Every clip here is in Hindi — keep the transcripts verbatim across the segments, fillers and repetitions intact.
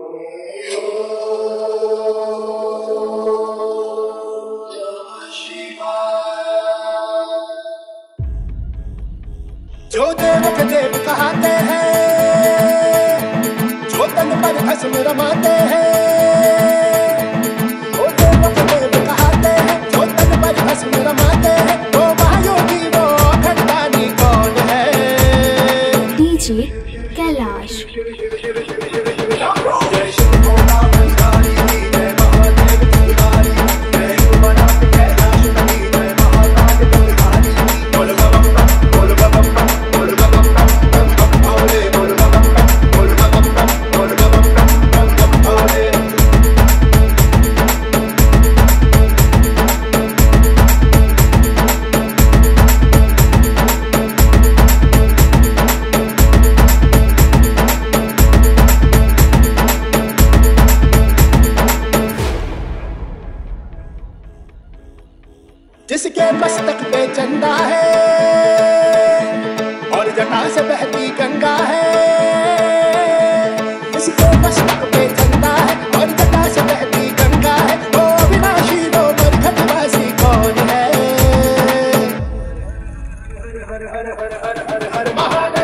जो देव के देव कहते हैं, जो तन पर भस्म रमाते हैं, वो देव के देव कहते हैं, जो तन पर भस्म रमाते हैं, वो महायोगी वो अखंडानी कौन है? डीजे कैलाश। जिसके मस्तक पे चंदा है और जटा से बहती गंगा है, जिसके मस्तक पे चंदा है और जटा से बहती गंगा है, वो अविनाशी वो मरघटवासी कौन है? हर हर हर हर हर हर महादेव।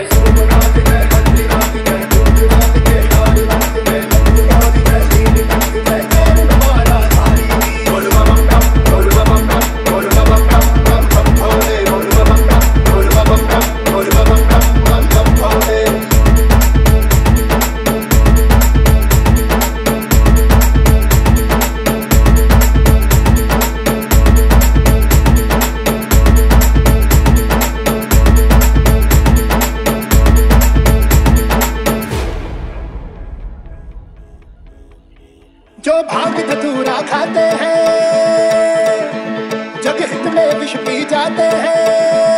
जो भांग धतूरा खाते हैं, जग हित में विष पी जाते हैं,